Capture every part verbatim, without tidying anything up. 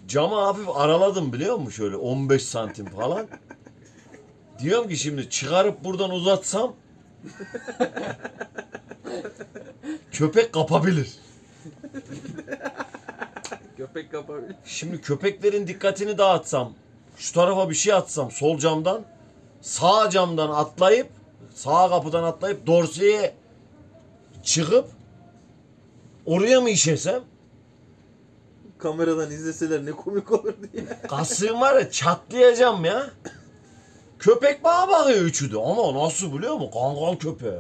camı hafif araladım biliyor musun? Şöyle on beş santim falan. Diyorum ki şimdi çıkarıp buradan uzatsam köpek kapabilir. Köpek kapabilir. Şimdi köpeklerin dikkatini dağıtsam, şu tarafa bir şey atsam sol camdan, sağ camdan atlayıp, sağ kapıdan atlayıp Dorsey'e çıkıp oraya mı işesem? Kameradan izleseler ne komik olur diye. Kasığım var ya, çatlayacağım ya. Köpek bana bakıyor üçü de ama nasıl biliyor musun? Kangal köpeği.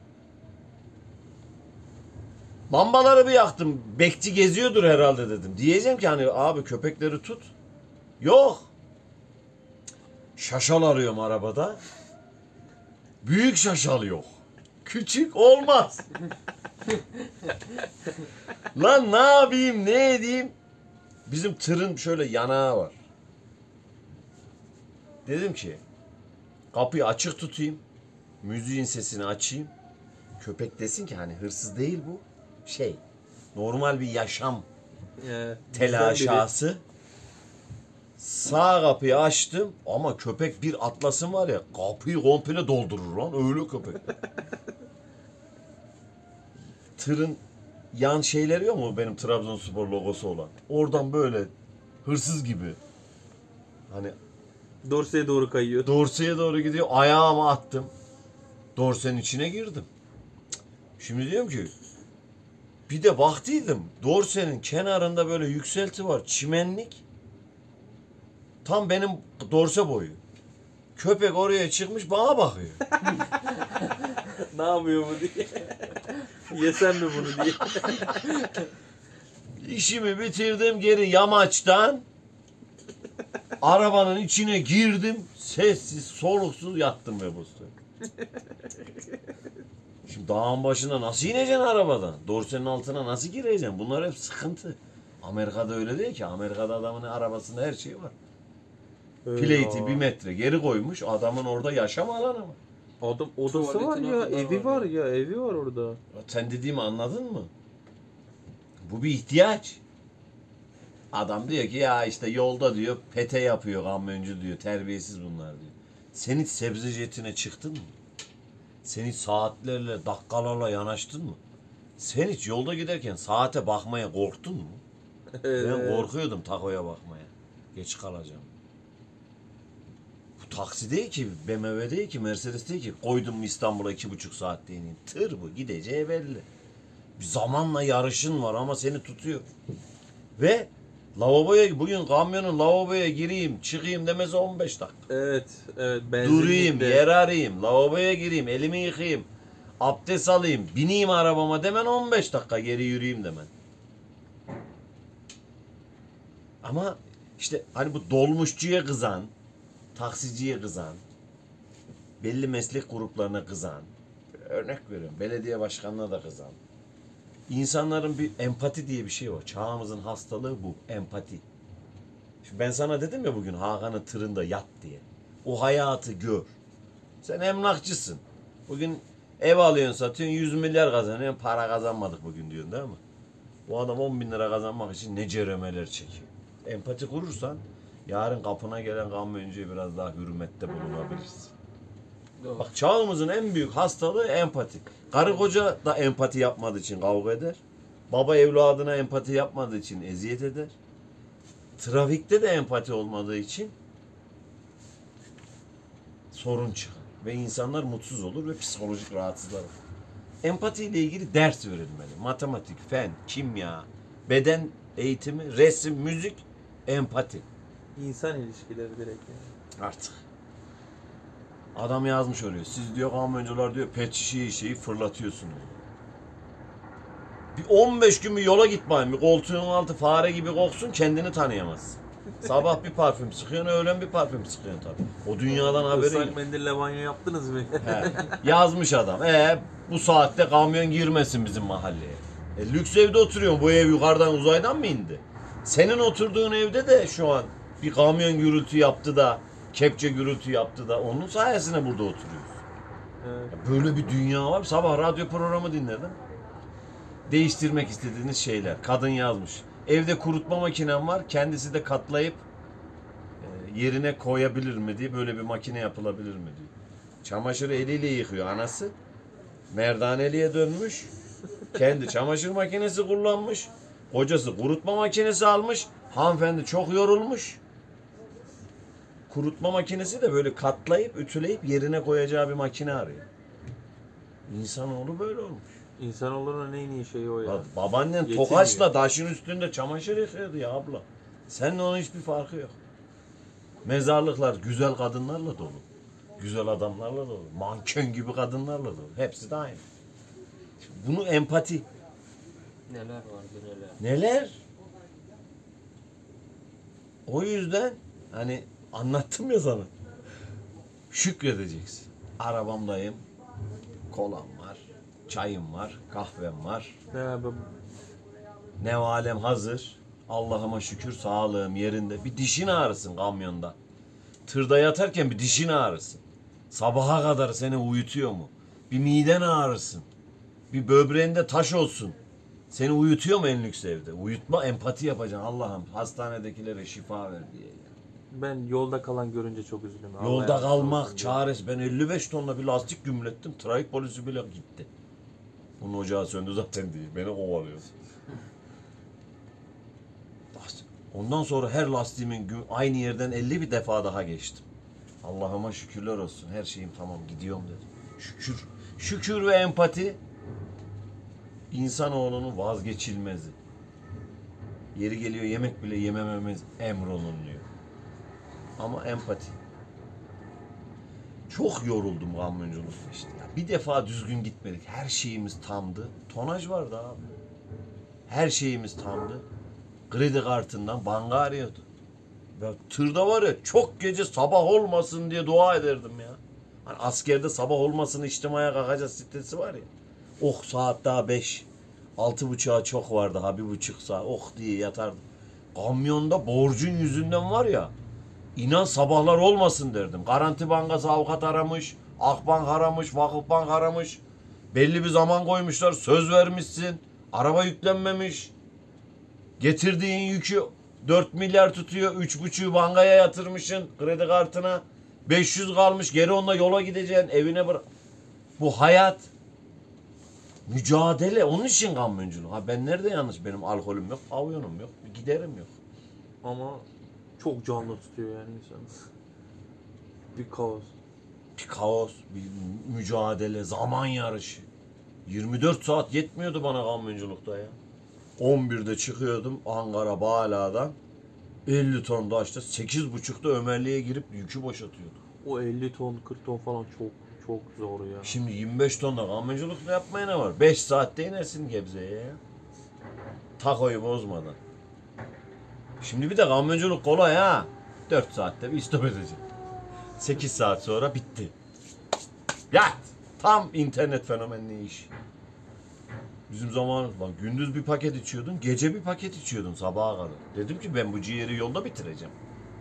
Lambaları bir yaktım. Bekçi geziyordur herhalde dedim. Diyeceğim ki hani abi köpekleri tut. Yok. Şaşal arıyorum arabada. Büyük şaşal yok. Küçük olmaz. Lan ne yapayım ne edeyim? Bizim tırın şöyle yanağı var. Dedim ki kapıyı açık tutayım. Müziğin sesini açayım. Köpek desin ki hani hırsız değil bu. Şey, normal bir yaşam Ee, telaşası. Sağ kapıyı açtım ama köpek bir atlasın var ya kapıyı komple doldurur lan öyle köpek. Tırın yan şeyleri yok mu benim Trabzonspor logosu olan? Oradan böyle hırsız gibi hani Dorsey'e doğru kayıyor. Dorsey'e doğru gidiyor. Ayağımı attım. Dorsenin içine girdim. Şimdi diyorum ki bir de baktıydım. Dorsenin kenarında böyle yükselti var. Çimenlik. Tam benim dorse boyu. Köpek oraya çıkmış bana bakıyor. Ne yapıyor bu diye. Yesem mi bunu diye. İşimi bitirdim geri yamaçtan. Arabanın içine girdim. Sessiz soluksuz yattım ve bostu. Şimdi dağın başına nasıl ineceksin arabadan? Dorsenin altına nasıl gireceksin? Bunlar hep sıkıntı. Amerika'da öyle değil ki. Amerika'da adamın arabasında her şey var. Plate'i bir metre geri koymuş. Adamın orada yaşam alanı var. Adam odası var Tuvaletin ya, altında evi var var ya, evi var orada. Sen dediğimi anladın mı? Bu bir ihtiyaç. Adam diyor ki ya işte yolda diyor pete yapıyor kamyoncu diyor. Terbiyesiz bunlar diyor. Sen hiç sebze jetine çıktın mı? Sen hiç saatlerle dakikalarla yanaştın mı? Sen hiç yolda giderken saate bakmaya korktun mu? Ben korkuyordum takoya bakmaya. Geç kalacağım. Bu taksi değil ki, B M W değil ki, Mercedes değil ki. Koydum mu İstanbul'a iki buçuk saatte ineyim. Tır bu, gideceği belli. Bir zamanla yarışın var ama seni tutuyor. Ve lavaboya, bugün kamyonun lavaboya gireyim, çıkayım demesi on beş dakika. Evet, evet. Durayım, yer arayayım, lavaboya gireyim, elimi yıkayayım, abdest alayım, bineyim arabama demen on beş dakika, geri yürüyeyim demen. Ama işte hani bu dolmuşçuya kızan, taksiciye kızan, belli meslek gruplarına kızan, örnek veriyorum, belediye başkanına da kızan. İnsanların bir empati diye bir şey var. Çağımızın hastalığı bu, empati. Şimdi ben sana dedim ya bugün Hakan'ın tırında yat diye. O hayatı gör. Sen emlakçısın. Bugün ev alıyorsun, satıyorsun, yüz milyar kazanıyorsun, para kazanmadık bugün diyorsun değil mi? Bu adam on bin lira kazanmak için ne ceremeler çekiyor. Empati kurursan yarın kapına gelen kamyoncuya biraz daha hürmette bulunabilirsin. Doğru. Bak çağımızın en büyük hastalığı empati. Karı koca da empati yapmadığı için kavga eder. Baba evladına empati yapmadığı için eziyet eder. Trafikte de empati olmadığı için sorun çıkar. Ve insanlar mutsuz olur ve psikolojik rahatsızlar olur. Empati ile ilgili ders verilmeli. Matematik, fen, kimya, beden eğitimi, resim, müzik, empati. İnsan ilişkileri direkt yani. Artık. Adam yazmış oluyor. Siz diyor kamyoncular diyor pet şişeyi şeyi fırlatıyorsunuz. Bir on beş gün bir yola git bakayım. Bir koltuğun altı fare gibi koksun kendini tanıyamazsın. Sabah bir parfüm sıkıyorsun, öğlen bir parfüm sıkıyorsun tabii. O dünyadan haberin Islak yok. mendille banyo yaptınız mı? He, yazmış adam. E bu saatte kamyon girmesin bizim mahalleye. E, lüks evde oturuyorsun. Bu ev yukarıdan uzaydan mı indi? Senin oturduğun evde de şu an bir kamyon gürültü yaptı da, kepçe gürültü yaptı da onun sayesinde burada oturuyoruz. Evet. Böyle bir dünya var. Sabah radyo programı dinledim. Değiştirmek istediğiniz şeyler. Kadın yazmış. Evde kurutma makinem var. Kendisi de katlayıp e, yerine koyabilir mi diye, böyle bir makine yapılabilir mi diyor. Çamaşırı eliyle yıkıyor anası. Merdaneliğe dönmüş. Kendi çamaşır makinesi kullanmış. Kocası kurutma makinesi almış. Hanımefendi çok yorulmuş. Kurutma makinesi de böyle katlayıp, ütüleyip yerine koyacağı bir makine arıyor. İnsanoğlu böyle olmuş. İnsanoğlunun en iyi şeyi o ya. Ba- Babaannen Yetmiyor. tokaçla taşın üstünde çamaşır yıkıyordu ya abla. Seninle onun hiçbir farkı yok. Mezarlıklar güzel kadınlarla dolu. Güzel adamlarla dolu. Manken gibi kadınlarla dolu. Hepsi de aynı. Bunu empati. Neler vardı neler. Neler? O yüzden hani anlattım ya sana. Şükredeceksin. Arabamdayım. Kolam var. Çayım var. Kahvem var. Ne abi? Ne alem hazır. Allah'ıma şükür sağlığım yerinde. Bir dişin ağrısın kamyonda. Tırda yatarken bir dişin ağrısın. Sabaha kadar seni uyutuyor mu? Bir miden ağrısın. Bir böbreğinde taş olsun. Seni uyutuyor mu en lüks evde? Uyutma, empati yapacaksın. Allah'ım hastanedekilere şifa ver diye. Ya. Ben yolda kalan görünce çok üzülüyorum. Allah Yolda yardımcısı kalmak olsun diye. çaresi. Ben elli beş tonla bir lastik gümlettim. Trafik polisi bile gitti. Bunun ocağı söndü zaten diye. Beni kovalıyor. Ondan sonra her lastiğimin gü- aynı yerden elli bir defa daha geçtim. Allah'ıma şükürler olsun. Her şeyim tamam, gidiyorum dedim. Şükür. Şükür ve empati insanoğlunun vazgeçilmezi. Yeri geliyor yemek bile yemememiz emrolunuyor. Ama empati. Çok yoruldum kamyonculukta işte. Ya bir defa düzgün gitmedik. Her şeyimiz tamdı. Tonaj vardı abi. Her şeyimiz tamdı. Kredi kartından banka arıyordu. Ya tırda var ya, çok gece sabah olmasın diye dua ederdim ya. Hani askerde sabah olmasın içtimaya kalkacağız stresi var ya. Oh saat daha beş. Altı buçuğa çok vardı ha, bir buçuk saat. Oh diye yatardım. Kamyonda borcun yüzünden var ya. İnan sabahlar olmasın derdim. Garanti Bankası avukat aramış. Akbank aramış. Vakıfbank aramış. Belli bir zaman koymuşlar. Söz vermişsin. Araba yüklenmemiş. Getirdiğin yükü dört milyar tutuyor. üç buçuğu bankaya yatırmışsın kredi kartına. beş yüz kalmış. Geri onunla yola gideceksin. Evine bırak. Bu hayat. Mücadele. Onun için kamyonculuk. Ha ben nerede yanlış? Benim alkolüm yok. Pavyonum yok. Bir giderim yok. Ama çok canlı tutuyor yani insanı. Bir kaos. Bir kaos. Bir mücadele. Zaman yarışı. yirmi dört saat yetmiyordu bana kamyonculukta ya. on birde çıkıyordum Ankara Bağla'dan. elli ton daşta sekiz buçukta Ömerli'ye girip yükü boşaltıyordum. O elli ton kırk ton falan çok çok zor ya. Şimdi yirmi beş tonda kamyonculukta yapmaya ne var? beş saatte inersin Gebze'ye ya. Takoyu bozmadan. Şimdi bir de kamyonculuk kolay ha. dört saatte bir istop edecek. sekiz saat sonra bitti. Yat! Tam internet fenomenli iş. Bizim zamanımız bak, gündüz bir paket içiyordun, gece bir paket içiyordun sabaha kadar. Dedim ki ben bu ciğeri yolda bitireceğim.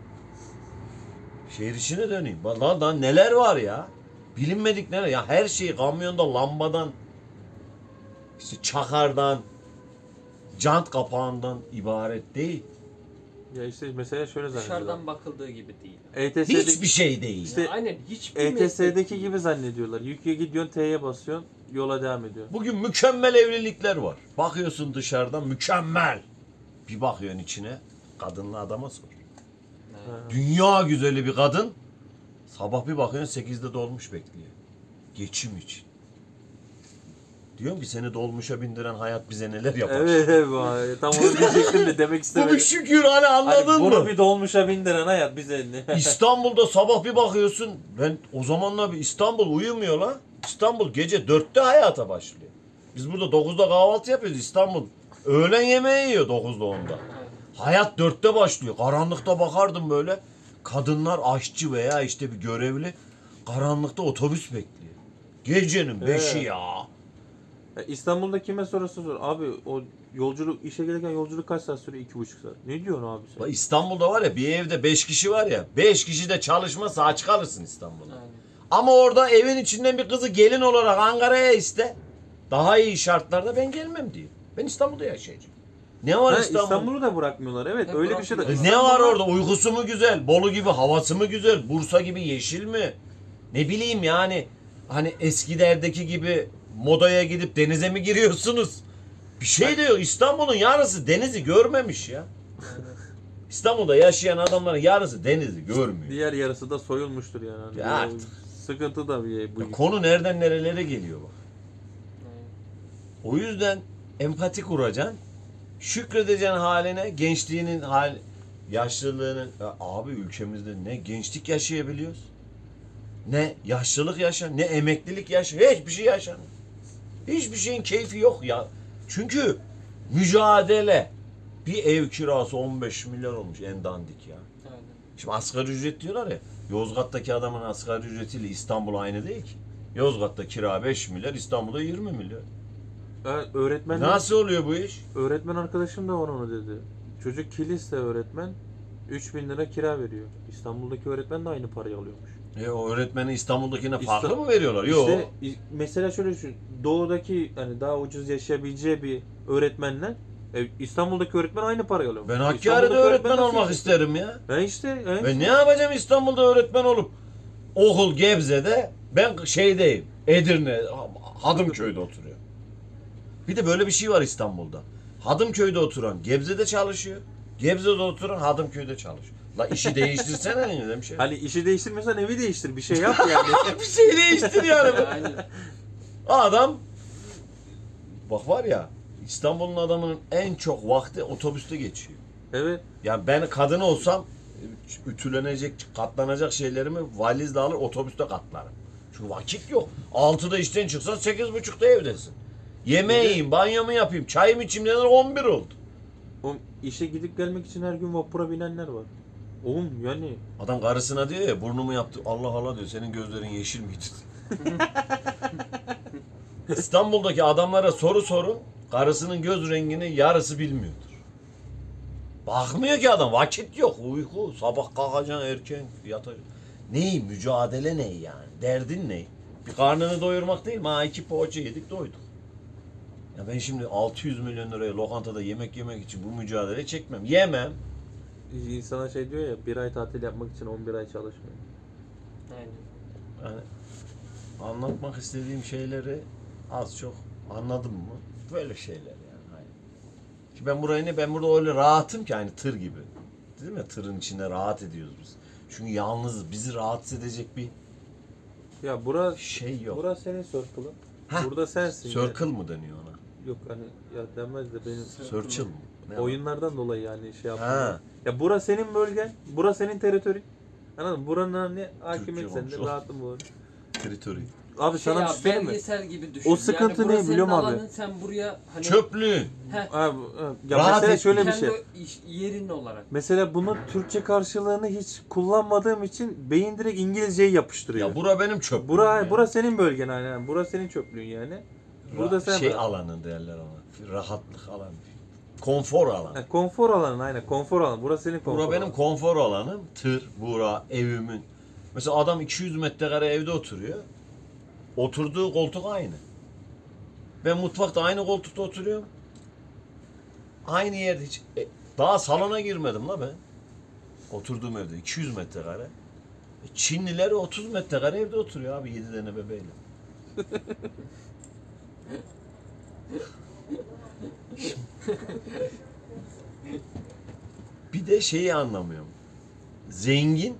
Şehir içine döneyim. Bak lan, lan neler var ya. Bilinmedik neler. Ya her şey kamyonda, lambadan, işte çakardan, jant kapağından ibaret değil. Ya işte mesela şöyle zannediyorlar. Dışarıdan bakıldığı gibi değil. E T S'deki, Hiçbir şey değil. İşte Ya aynen hiçbir E T meslek S'deki değil. gibi zannediyorlar. Yüklüğe gidiyorsun, T'ye basıyorsun, yola devam ediyor. Bugün mükemmel evlilikler var. Bakıyorsun dışarıdan mükemmel. Bir bakıyorsun içine, kadınla adama sor. Ha. Dünya güzeli bir kadın. Sabah bir bakıyorsun sekizde dolmuş bekliyor. Geçim için. Diyorum ki seni dolmuşa bindiren hayat bize neler yapar. Evet evet vay. Tam onu diyecektim de demek Bu istemedim. bir şükür hani, anladın Hani bunu mı? bir dolmuşa bindiren hayat bize ne? İstanbul'da sabah bir bakıyorsun. Ben o zamanlar bir İstanbul uyumuyor lan. İstanbul gece dörtte hayata başlıyor. Biz burada dokuzda kahvaltı yapıyoruz. İstanbul öğlen yemeği yiyor dokuzda onda. Hayat dörtte başlıyor. Karanlıkta bakardım böyle. Kadınlar aşçı veya işte bir görevli karanlıkta otobüs bekliyor. Gecenin beşi Evet. ya. Ya İstanbul'da kime sorarsa sor. Abi o yolculuk, işe gelirken yolculuk kaç saat sürüyor? İki buçuk saat. Ne diyorsun abi sen? Bak İstanbul'da var ya, bir evde beş kişi var ya. Beş kişi de çalışmasa aç kalırsın İstanbul'da. Aynen. Ama orada evin içinden bir kızı gelin olarak Ankara'ya iste. Daha iyi şartlarda ben gelmem diyor. Ben İstanbul'da yaşayacağım. Ne var Ha, İstanbul? İstanbul'u da bırakmıyorlar. Evet Hep öyle bir şey de. bırakmıyorlar. E ne var İstanbul'da- orada? Uykusu mu güzel? Bolu gibi havası mı güzel? Bursa gibi yeşil mi? Ne bileyim yani. Hani eskilerdeki gibi modaya gidip denize mi giriyorsunuz? Bir şey de yok. İstanbul'un yarısı denizi görmemiş ya. İstanbul'da yaşayan adamların yarısı denizi görmüyor. Diğer yarısı da soyulmuştur yani. Hani Ya bu artık. Sıkıntı da bir bu. Ya konu nereden nerelere geliyor bak. Aynen. O yüzden empati kuracaksın. Şükredeceksin haline, gençliğinin hal, yaşlılığının. Ya abi ülkemizde ne gençlik yaşayabiliyoruz, ne yaşlılık yaşa, ne emeklilik yaşa, hiçbir şey yaşanmıyor. Hiçbir şeyin keyfi yok ya. Çünkü mücadele. Bir ev kirası on beş milyar olmuş en dandik ya. Aynen. Şimdi asgari ücret diyorlar ya. Yozgat'taki adamın asgari ücretiyle İstanbul aynı değil ki. Yozgat'ta kira beş milyar, İstanbul'da yirmi milyar. Ha, öğretmen Nasıl oluyor bu iş? öğretmen arkadaşım da var onu dedi. Çocuk kiliste öğretmen üç bin lira kira veriyor. İstanbul'daki öğretmen de aynı parayı alıyormuş. E o öğretmenin İstanbul'dakine İsta- farklı mı veriyorlar? Yok. İşte i- mesela şöyle düşün. Doğudaki hani daha ucuz yaşayabileceği bir öğretmenle e, İstanbul'daki öğretmen aynı parayı alıyor. Ben Hakkari'de öğretmen olmak isterim ya. Ben işte ben Ben ne yapacağım İstanbul'da öğretmen olup? Okul Gebze'de, ben şeydeyim, Edirne, Hadımköy'de oturuyor. Bir de böyle bir şey var İstanbul'da. Hadımköy'de oturan Gebze'de çalışıyor. Gebze'de oturan Hadımköy'de çalışıyor. La işi değiştirsene ne dedim şey. hani işi değiştirmiyorsan evi değiştir. Bir şey yap yani. bir şey değiştir yani. Aynen. Adam bak var ya, İstanbul'un adamının en çok vakti otobüste geçiyor. Evet. Yani ben kadın olsam ütülenecek, katlanacak şeylerimi valizle alır otobüste katlarım. Çünkü vakit yok. altıda işten çıksan sekiz buçukta evdesin. Yemeği yiyeyim, banyomu yapayım, çayımı içeyim denir on bir oldu. O işe gidip gelmek için her gün vapura binenler var. Oğlum yani Adam karısına diyor ya, burnumu yaptı. Allah Allah diyor, senin gözlerin yeşil miydi? İstanbul'daki adamlara soru sorun, karısının göz rengini yarısı bilmiyordur. Bakmıyor ki adam, vakit yok, uyku, sabah kalkacaksın erken yatacaksın. Ney, mücadele ney yani, derdin ney? Bir karnını doyurmak değil mi? Ha iki poğaça yedik doyduk. Ya ben şimdi altı yüz milyon liraya lokantada yemek yemek için bu mücadele çekmem. Yemem. insana şey diyor ya bir ay tatil yapmak için on bir ay çalışmıyor. Aynen. Yani anlatmak istediğim şeyleri az çok anladım mı? Böyle şeyler yani. Hayır. Ki ben burayı ne? Ben burada öyle rahatım ki hani tır gibi. Değil mi? Tırın içinde rahat ediyoruz biz. Çünkü yalnız bizi rahatsız edecek bir Ya bura şey yok. bura senin circle'ın. Heh, Burada sensin. Circle mı deniyor ona? Yani. Yok hani ya denmez de benim Circle mı? Ne oyunlardan dolayı yani şey yaptım. Ha. Ya bura senin bölgen, bura senin teritori. Anladın mı? Buranın hani hakimiyet Türkçe sende, olmuş o. rahatım bu. Territory. Abi Şey sana bir ya, şey söyleyeyim mi? belgesel gibi düşün. O sıkıntı yani ne burası biliyor senin musun abi? alanın, sen buraya hani Çöplüğün. heh, Abi, ya Rahat mesela et- şöyle bir kendi şey. o iş- yerin olarak. Mesela bunun Türkçe karşılığını hiç kullanmadığım için beyin direkt İngilizceyi yapıştırıyor. Ya bura benim çöplüğüm. Bura, yani. bura senin bölgen yani. Bura senin çöplüğün yani. Burada Ra- sen şey alanı derler ona. Rahatlık alanı. Konfor alanı. Ha, konfor alanı aynen. Konfor alanı. Burası senin konfor Bura benim alanı. konfor alanım. Tır, bura, evimin. Mesela adam iki yüz metrekare evde oturuyor. Oturduğu koltuk aynı. Ben mutfakta aynı koltukta oturuyorum. Aynı yerde hiç... e, daha salona girmedim la ben. Oturduğum evde iki yüz metrekare. E, Çinliler otuz metrekare evde oturuyor abi yedi tane bebeğiyle. Bir de şeyi anlamıyorum. Zengin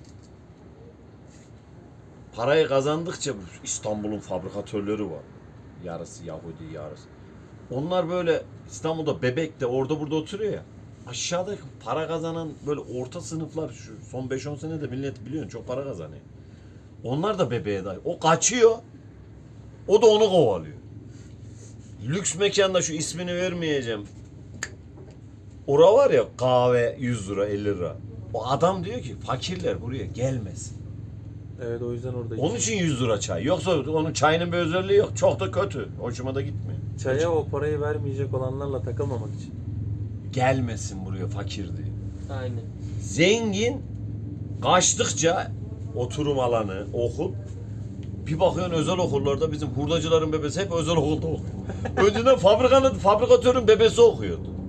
parayı kazandıkça İstanbul'un fabrikatörleri var. Yarısı Yahudi, yarısı. Onlar böyle İstanbul'da Bebek'te orada burada oturuyor ya. Aşağıdaki para kazanan böyle orta sınıflar şu son beş on senede millet biliyorsun çok para kazanıyor. Onlar da bebeğe dahil. O kaçıyor. O da onu kovalıyor. Lüks mekanda şu ismini vermeyeceğim. Ora var ya kahve yüz lira elli lira. O adam diyor ki fakirler buraya gelmesin. Evet o yüzden orada. Onun için yüz lira çay. Yoksa onun çayının bir özelliği yok. Çok da kötü. Hoşuma da gitmiyor. Çaya o parayı vermeyecek olanlarla takılmamak için. Gelmesin buraya fakir diyor. Aynen. Zengin kaçtıkça oturum alanı, okul. Bir bakıyorsun özel okullarda bizim hurdacıların bebesi hep özel okulda okuyor. Önceden fabrikanın, fabrikatörün bebesi okuyordu.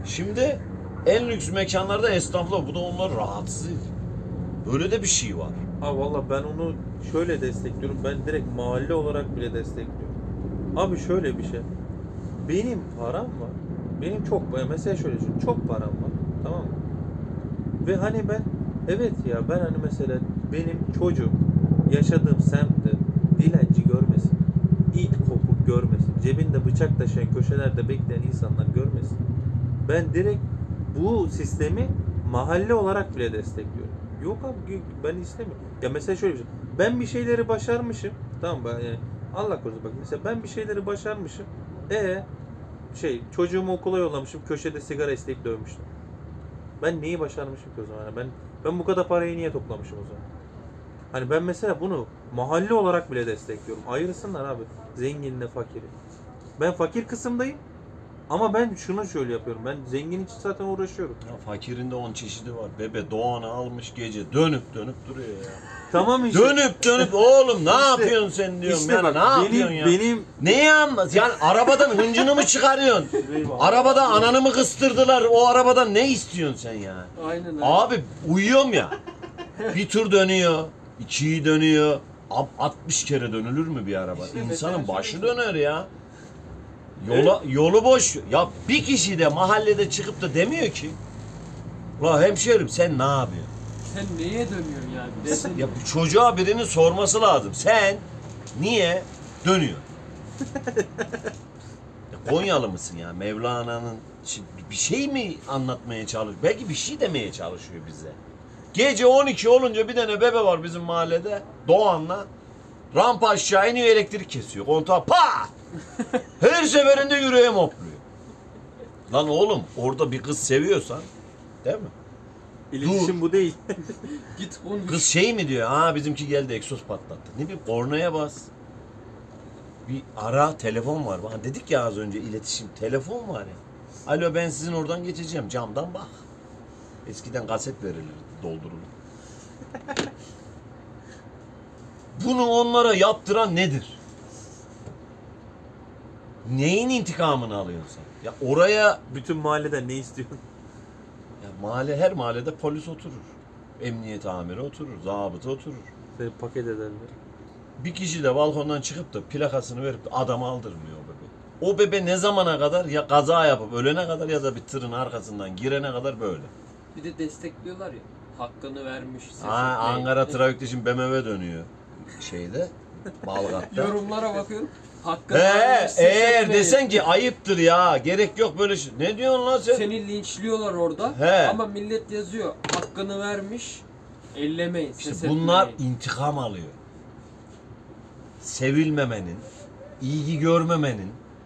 Şimdi en lüks mekanlarda esnaflar, bu da onları rahatsız ediyor. Böyle de bir şey var. Ha valla ben onu şöyle destekliyorum. Ben direkt mahalle olarak bile destekliyorum. Abi şöyle bir şey. Benim param var. Benim çok, mesela şöyle düşün. Çok param var. Tamam mı? Ve hani ben, evet ya ben hani mesela benim çocuğum yaşadığım semtte dilenci görmesin. İt kopuk görmesin. Cebinde bıçak taşıyan, köşelerde bekleyen insanlar görmesin. Ben direkt bu sistemi mahalle olarak bile destekliyorum. Yok abi ben istemiyorum. Ya mesela şöyle bir şey. Ben bir şeyleri başarmışım. Tamam mı? Yani Allah korusun bak mesela ben bir şeyleri başarmışım. E şey çocuğumu okula yollamışım. Köşede sigara isteyip dövmüştüm. Ben neyi başarmışım ki o zaman? Yani ben ben bu kadar parayı niye toplamışım o zaman? Hani ben mesela bunu mahalle olarak bile destekliyorum. Ayırsınlar abi. Zenginle fakiri. Ben fakir kısımdayım. Ama ben şunu şöyle yapıyorum. Ben zengin için zaten uğraşıyorum. Ya fakirin de on çeşidi var. Bebe Doğan'ı almış gece dönüp dönüp duruyor ya. Tamam işte. Dönüp dönüp oğlum ne İşte- yapıyorsun sen diyorum İşte yani bak, ne benim, yapıyorsun ya? Benim Neyi anlat? Yani arabadan hıncını mı çıkarıyorsun? Arabada ananı mı kıstırdılar? O arabadan ne istiyorsun sen ya? Aynen öyle. Abi uyuyorum ya. Bir tur dönüyor, ikiyi dönüyor. Ab altmış kere dönülür mü bir araba? İşte İnsanın mesela başı şöyle- döner ya. Yola, yolu boş. Ya bir kişi de mahallede çıkıp da demiyor ki la hemşerim sen ne yapıyorsun? Sen neye dönüyorsun yani? Desin. Ya bu çocuğa birinin sorması lazım. Sen niye dönüyorsun? Ya Konyalı mısın ya? Mevlana'nın şimdi bir şey mi anlatmaya çalışıyor? Belki bir şey demeye çalışıyor bize. Gece on iki olunca bir tane bebe var bizim mahallede. Doğan'la. Rampa aşağı iniyor elektrik kesiyor. Kontağı pat! Her seferinde yüreğim hopluyor. Lan oğlum orada bir kız seviyorsan değil mi? iletişim bu değil. Git konuş. Kız şey mi diyor? Ha bizimki geldi egzoz patlattı. Ne bileyim kornaya bas. Bir ara telefon var. Bana dedik ya az önce iletişim. Telefon var ya. Alo ben sizin oradan geçeceğim. Camdan bak. Eskiden kaset verilir doldurulur. Bunu onlara yaptıran nedir? Neyin intikamını alıyorsun sen? Ya oraya Bütün mahalleden ne istiyorsun? ya mahalle her mahallede polis oturur. Emniyet amiri oturur, zabıta oturur. Seni paket ederler. Bir kişi de balkondan çıkıp da plakasını verip de adamı aldırmıyor o bebe. O bebe ne zamana kadar ya kaza yapıp ölene kadar ya da bir tırın arkasından girene kadar böyle. Bir de destekliyorlar ya. Hakkını vermiş. ses Ha, etmeyin. Ankara trafikte şimdi B M W dönüyor şeyde. Balgat'ta. Yorumlara bakıyorum. Hakkını He, vermiş. ses eğer etmeyin. desen ki ayıptır ya gerek yok böyle şey. Ne diyorsun lan sen? Seni linçliyorlar orada. He. Ama millet yazıyor. Hakkını vermiş. Ellemeyin. İşte ses bunlar etmeyin. intikam alıyor. Sevilmemenin, ilgi görmemenin,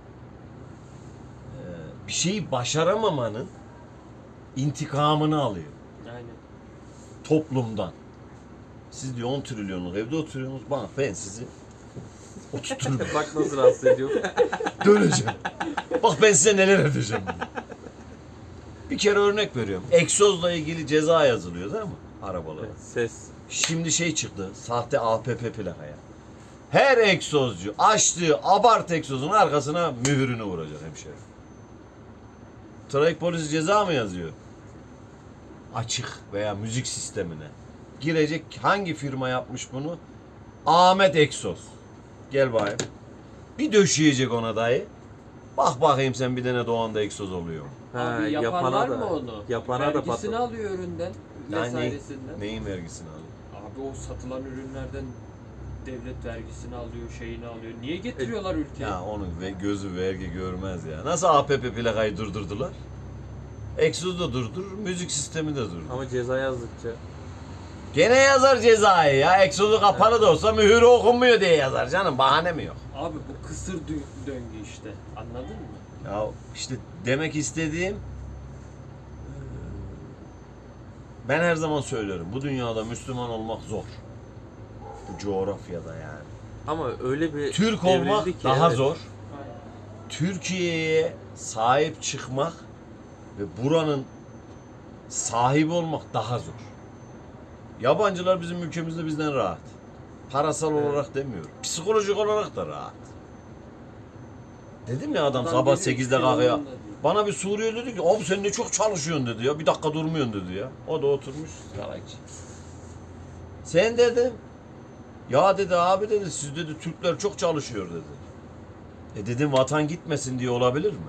eee, bir şeyi başaramamanın intikamını alıyor Aynen. toplumdan. Siz diyor on trilyonluk evde oturuyorsunuz. Bak ben sizi oturturum. Bak nasıl rahatsız ediyor. Döneceğim. Bak ben size neler edeceğim. diye. Bir kere örnek veriyorum. Egzozla ilgili ceza yazılıyor değil mi? Arabalara. Evet, ses. Şimdi şey çıktı. Sahte A P P plakaya. Her egzozcu açtığı abart egzozun arkasına mühürünü vuracak hemşehri. Trafik polisi ceza mı yazıyor? Açık veya müzik sistemine. Girecek hangi firma yapmış bunu? Ahmet Egzoz. Gel bakayım. Bir döşeyecek ona dayı. Bak bakayım sen bir tane Doğan'da egzoz oluyor mu? Ha, Abi yaparlar mı onu? Yapana da Vergisini patladı. alıyor üründen. Yani Vesairesinden. neyin vergisini alıyor? Abi o satılan ürünlerden devlet vergisini alıyor, şeyini alıyor. Niye getiriyorlar ülkeye? Ya onun ve gözü vergi görmez ya. Nasıl A P P plakayı durdurdular? Egzoz da durdurur, müzik sistemi de durdurur. Ama ceza yazdıkça. Gene yazar cezayı ya. Egzozu kapalı da olsa mühürü okunmuyor diye yazar canım. Bahane mi yok? Abi bu kısır dö- döngü işte. Anladın mı? Ya işte demek istediğim ben her zaman söylüyorum. Bu dünyada Müslüman olmak zor. Bu coğrafyada yani. Ama öyle bir Türk evrildi olmak ki, daha evet. zor. Aynen. Türkiye'ye sahip çıkmak ve buranın sahibi olmak daha zor. Yabancılar bizim ülkemizde bizden rahat. Parasal Evet. olarak demiyorum. Psikolojik olarak da rahat. Dedim ya adam, Adam sabah geliyor, sekizde çıkıyor, kalkıyor. onunla diyor. Bana bir Suriyeli dedi ki abi sen ne çok çalışıyorsun dedi ya. Bir dakika durmuyorsun dedi ya. O da oturmuş sigara içiyor. Sen dedim. Ya dedi abi dedi siz dedi Türkler çok çalışıyor dedi. E dedim vatan gitmesin diye olabilir mi?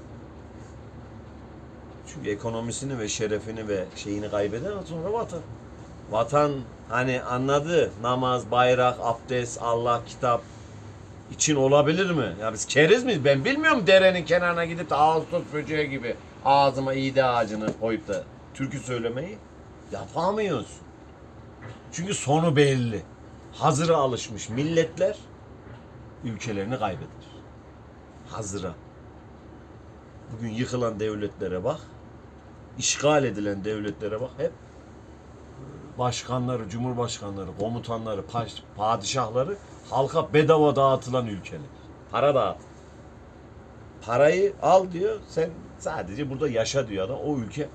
Çünkü ekonomisini ve şerefini ve şeyini kaybeder sonra vatan. Vatan hani anladı namaz, bayrak, abdest, Allah, kitap için olabilir mi? Ya biz keriz miyiz? Ben bilmiyorum derenin kenarına gidip de Ağustos böceği gibi ağzıma iğde ağacını koyup da türkü söylemeyi yapamıyoruz. Çünkü sonu belli. Hazıra alışmış milletler ülkelerini kaybeder. Hazıra. Bugün yıkılan devletlere bak. İşgal edilen devletlere bak. Hep başkanları, cumhurbaşkanları, komutanları, paş- padişahları halka bedava dağıtılan ülkeler. Para dağıt. Parayı al diyor. Sen sadece burada yaşa diyor adam. O ülke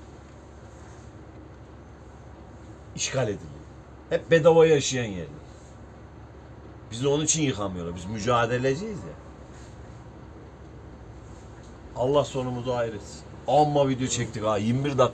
işgal ediliyor. Hep bedava yaşayan yerler. Bizi onun için yıkamıyorlar. Biz mücadeleciyiz ya. Allah sonumuzu hayretsin. Amma video çektik ha. yirmi bir dakika.